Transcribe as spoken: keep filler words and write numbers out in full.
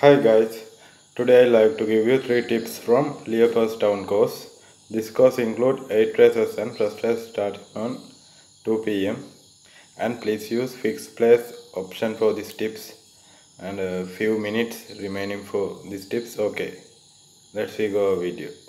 Hi guys, today I like to give you three tips from Leopardstown course. This course includes eight races and first race starting on two p m and please use fixed place option for these tips and a few minutes remaining for these tips. Okay, let's see go video.